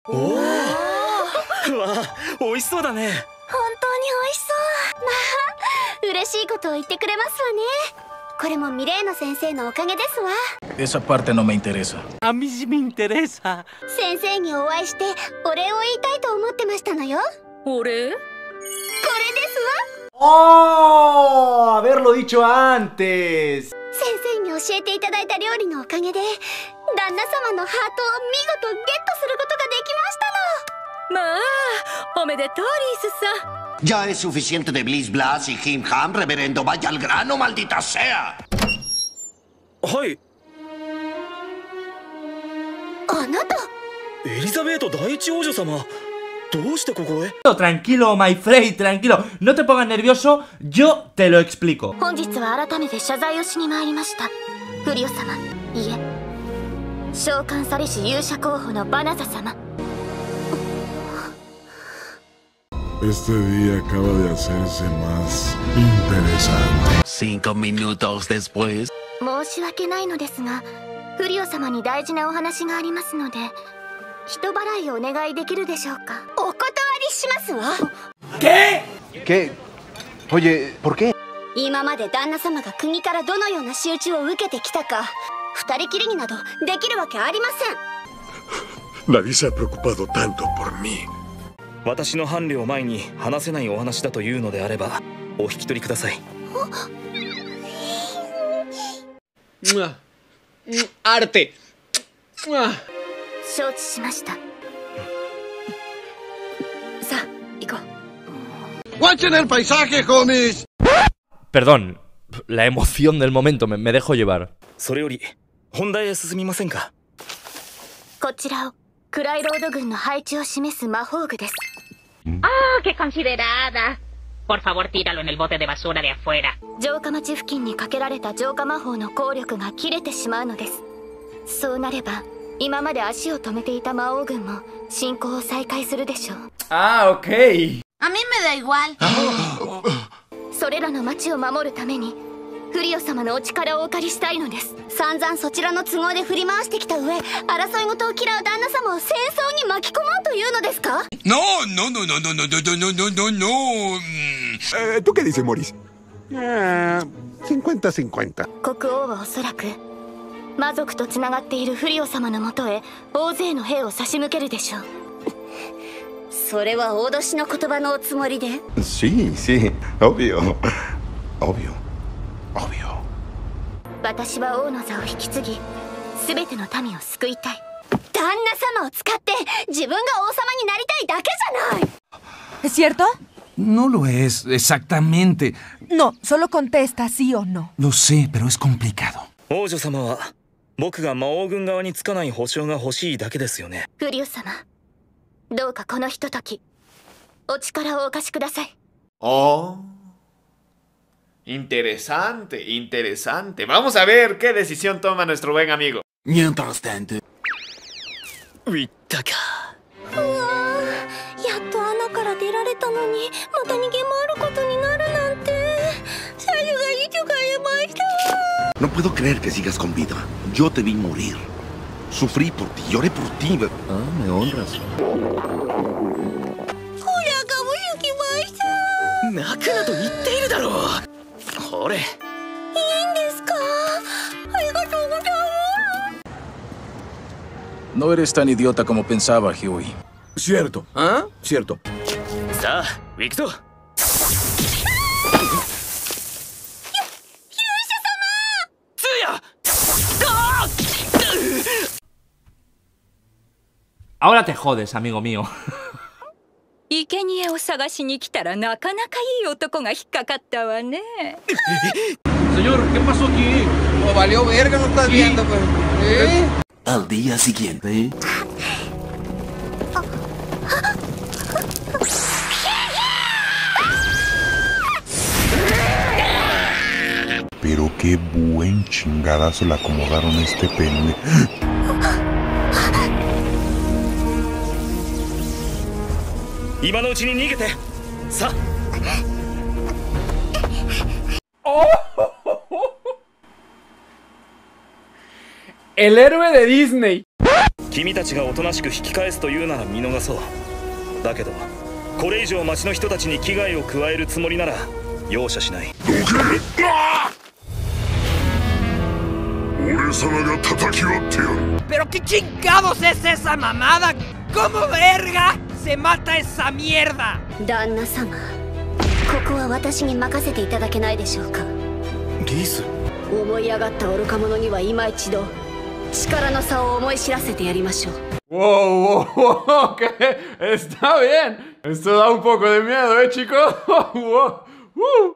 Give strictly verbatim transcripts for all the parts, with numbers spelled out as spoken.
おお、うわ、美味しそうだね。 本当に美味しそう。まあ嬉しいことを言ってくれますわね。これもミレーノ先生のおかげですわ。 Esa parte no me interesa. A mí sí me interesa. 先生にお会いしてお礼を言いたいと思ってましたのよ。 お礼？ これですわ。 ¡Oh! Haberlo dicho antes. 先生に教えていただいた料理のおかげで旦那様のハートを見事ゲットすることができましたの。 まあ、おめでとうリースさん。 Ya es suficiente de Bliss Blas y Him Ham, reverendo. Vaya al grano, maldita sea. はい。 あなた。 エリザベート第一王女様。どうしてここへ？ Tranquilo, my friend, tranquilo. No te pongas nervioso, yo te lo explico. 本日は改めて謝罪をしに参りました。フリオ様、いえ、召喚されし勇者候補のバナザ様。 Este día acaba de hacerse más interesante. Cinco minutos después. 申し訳ないのですが、フリオ様に大事なお話がありますので、人払いをお願いできるでしょうか。お断りしますわ。 ¿Qué? ¿Qué? Oye, ¿por qué? 今まで旦那様が国からどのような仕打ちを受けてきたか、二人きりになどできるわけありません。 Nadie se ha preocupado tanto por mí. 私の伴侶を前に話せないお話だというのであればお引き取りください。 Arte. 承知しました。さあ、行こう。 ¡Watchen el paisaje, homies! Perdón, la emoción del momento, me, me dejo llevar. それより本題へ進みませんか。 こちらをクライロード軍の配置を示す魔法具です。 Ah, qué considerada. Por favor, tíralo en el bote de basura de afuera. 城下町付近にかけられた浄化魔法の効力が切れてしまうのです。そうなれば今まで足を止めていた魔王軍も進行を再開するでしょう。 Ah, ok. A mí me da igual. それらの町を守るためにフリオ様のお力をお借りしたいのです。散々そちらの都合で振り回してきた上、争い事を嫌う旦那様を戦争に巻き込もうというのですか？ No, no, no, no, no, no, no, no, no, no. Eh, ¿Tú qué dices, Maurice? Eh, cincuenta cincuenta. 国王はおそらく魔族とつながっているフリオ様のもとへ大勢の兵を差し向けるでしょう。それは脅しの言葉のおつもりで？ Sí, sí, obvio. Obvio. Obvio. 私は王の座を引き継ぎ、すべての民を救いたい。旦那様を使って自分が王様になりたいだけじゃない。 ¿Es cierto? No lo es, exactamente. No, solo contesta sí o no. Lo sé, pero es complicado. 王女様は僕が魔王軍側につかない保証が欲しいだけですよね。 フリオ様、どうかこのひとときお力をお貸しください。 Oh. Interesante, interesante. Vamos a ver qué decisión toma nuestro buen amigo. Mientras tanto. ウィッタか。 うわー、やっと穴から出られたのにまた逃げ回ることになるなんて。最初がいいとか言いました。 No puedo creer que sigas con vida. Yo te vi morir. Sufrí por ti, lloré por ti. Ah, me honras. 泣くなと言っているだろう。ほれ。いいんですか？ありがとうございます。 No eres tan idiota como pensaba, Huey. Cierto. ¿Ah? Cierto. さあ、行くぞ。 Ahora te jodes, amigo mío. 生贄を探しに来たらなかなかいい男が引っかかったわね。 Señor, ¿qué pasó aquí? No valió verga, no estás viendo, pues. ¿Eh? Al día siguiente. Pero qué buen chingadazo le acomodaron a este pende. 今のうちに逃げて。さあ。 El héroe de Disney. 君たちがおとなしく引き返すというなら見逃そう。だけどこれ以上町の人たちに危害を加えるつもりなら容赦しない。 俺様が叩き割ってやる。 Pero qué chingados es esa mamada. ¿Cómo verga se mata esa mierda? 旦那様、ここは私に任せていただけないでしょうか。 リース、 思い上がった愚か者には今一度力の差を思い知らせてやりましょう。 Wow, wow, wow, ok, está bien. Esto da un poco de miedo, eh, chicos. Wow, uh.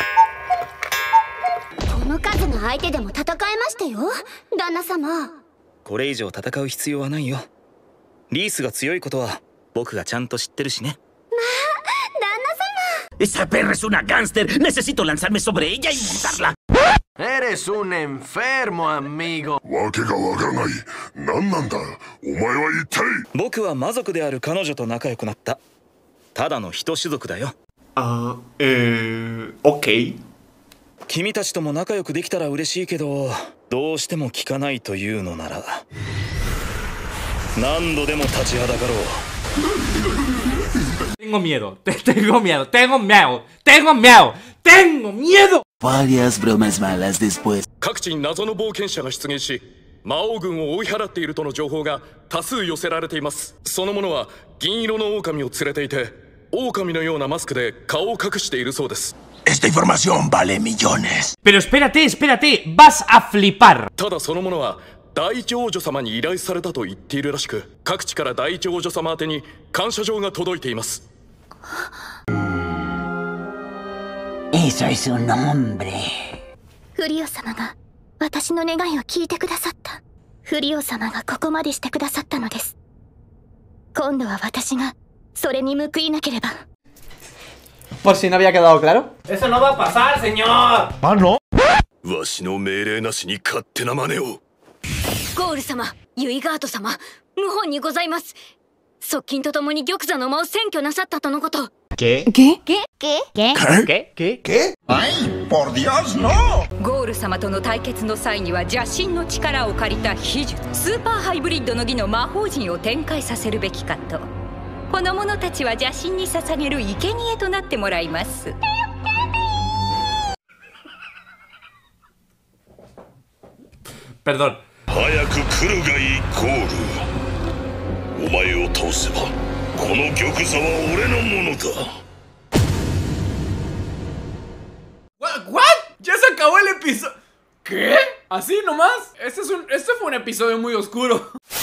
この数の相手でも戦えましたよ、旦那様。 これ以上戦う必要はないよ。リースが強いことは僕がちゃんと知ってるしね。 まあ、旦那様。 Esa perra es una gánster. Necesito lanzarme sobre ella y montarla. Eres un enfermo, amigo. わけがわからない。何なんだお前は一体。 僕は魔族である彼女と仲良くなったただの人種族だよ。 あ、えー、OK。 君たちとも仲良くできたら嬉しいけど、どうしても聞かないというのなら何度でも立ちはだかろう。 Tengo miedo, tengo miedo, tengo miedo, tengo miedo, tengo miedo. Varias bromas malas después. 各地に謎の冒険者が出現し、魔王軍を追い払っているとの情報が多数寄せられています。その者は銀色の狼を連れていて、狼のようなマスクで顔を隠しているそうです。 Esta información vale millones. Pero espérate, espérate, vas a flipar. ただその者は第一王女様に依頼されたと言っているらしく、各地から第一王女様宛てに感謝状が届いています。 Eso es un hombre. フリオ様が私の願いを聞いてくださった。フリオ様がここまでしてくださったのです。今度は私がそれに報いなければ。 Por si no había quedado claro. Eso no va a pasar, señor. ¿Ah, no? わしの命令なしに勝手な真似を。 ゴール様、ユイガート様、謀反にございます。側近と共に玉座の間を占拠なさったとのこと。 ¿Qué? ¿Qué? ¿Qué? ¿Qué? ¿Qué? ¿Qué? ¿Qué? ¡Ay, por Dios, no! ゴール様との対決の際には邪神の力を借りた秘術、スーパーハイブリッドの儀の魔法陣を展開させるべきかと。この者たちは邪神に捧げる生贄となってもらいます。 Perdón. 早く来るがいいゴール。お前を倒せばこの玉座は俺のものだ。 What? What? Ya se acabó el episodio. ¿Qué? ¿Así nomás? Este es un, este fue un episodio muy oscuro.